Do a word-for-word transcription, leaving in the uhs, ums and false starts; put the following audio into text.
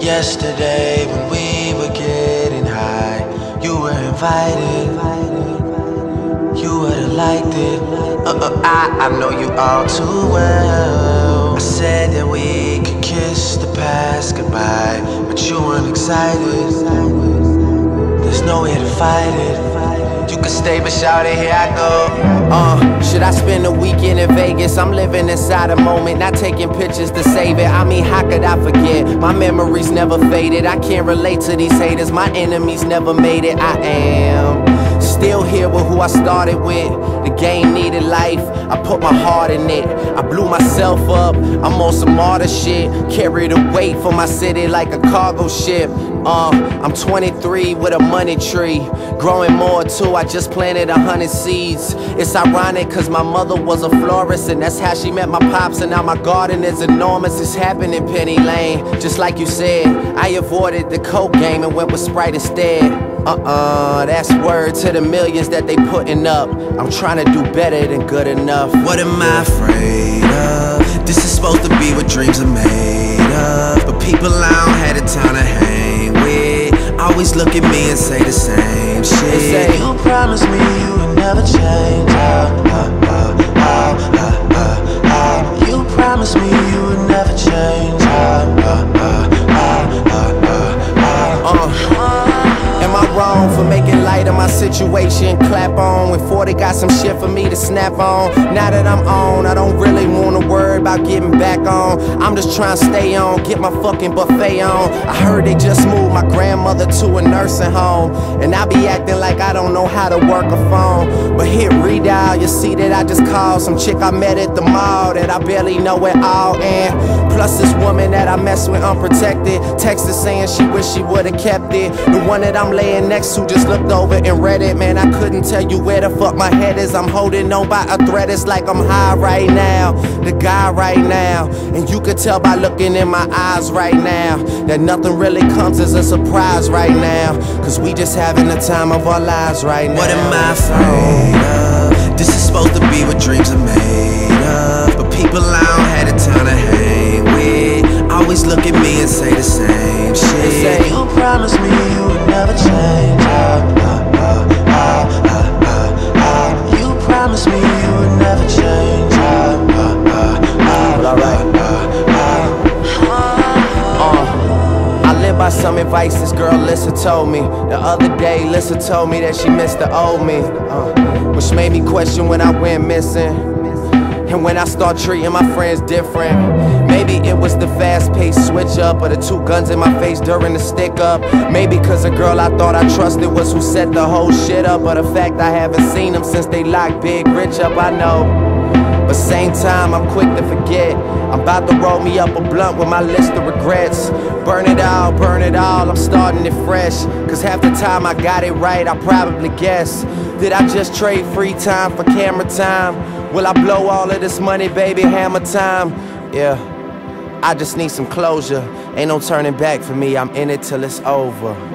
Yesterday when we were getting high, you were invited, you would've liked it. uh, uh, I, I know you all too well. I said that we could kiss the past goodbye, but you weren't excited. There's no way to fight it. You can stay, but shout it, here I go. Uh, should I spend a weekend in Vegas? I'm living inside a moment, not taking pictures to save it. I mean, how could I forget? My memories never faded. I can't relate to these haters. My enemies never made it. I am still here with who I started with. The game needed life, I put my heart in it. I blew myself up, I'm on some martyr shit. Carry the weight for my city like a cargo ship. Uh, I'm twenty-three with a money tree, growing more too, I just planted a hundred seeds. It's ironic cause my mother was a florist, and that's how she met my pops, and now my garden is enormous. It's happening Penny Lane, just like you said. I avoided the coke game and went with Sprite instead. Uh-uh, that's word to the millions that they putting up. I'm trying to do better than good enough. What am I afraid of? This is supposed to be what dreams are made of, but people I don't have the time to hang with always look at me and say the same shit. Say, you promised me you would never change. oh, oh, oh, oh, oh, oh, oh. You promised me you would never change. oh, oh, oh, oh, oh, oh, oh. Uh Am I wrong for making light of my situation? Clap on when forty got some shit for me to snap on. Now that I'm on, I don't really wanna worry about getting back on. I'm just trying to stay on, get my fucking buffet on. I heard they just moved my grandmother to a nursing home, and I be acting like I don't know how to work a phone. But hit redial, you see that I just called some chick I met at the mall that I barely know at all. And plus this woman that I mess with unprotected, texted saying she wish she would've kept it. The one that I'm laying next to just looked over and read it. Man, I couldn't tell you where the fuck my head is. I'm holding on by a thread, it's like I'm high right now, the guy right now. And you could tell by looking in my eyes right now that nothing really comes as a surprise right now, cause we just having the time of our lives right now. What am I afraid of? This is supposed to be what dreams are made of, but people I don't have the time to hang with always look at me and say the same shit. Say, you promised me you would never change. oh, oh, oh, oh, oh, oh, oh. You promised me you would never change. oh, oh, oh, oh, well, alright. oh, oh, oh. Uh, I live by some advice this girl Lissa told me. The other day Lissa told me that she missed the old me, uh, which made me question when I went missing. And when I start treating my friends different. Maybe it was the fast-paced switch up, or the two guns in my face during the stick up. Maybe cause a girl I thought I trusted was who set the whole shit up, or the fact I haven't seen them since they locked Big Rich up, I know. But same time, I'm quick to forget. I'm about to roll me up a blunt with my list of regrets. Burn it all, burn it all, I'm starting it fresh. Cause half the time I got it right, I probably guess. Did I just trade free time for camera time? Will I blow all of this money, baby, hammer time? Yeah, I just need some closure. Ain't no turning back for me, I'm in it till it's over.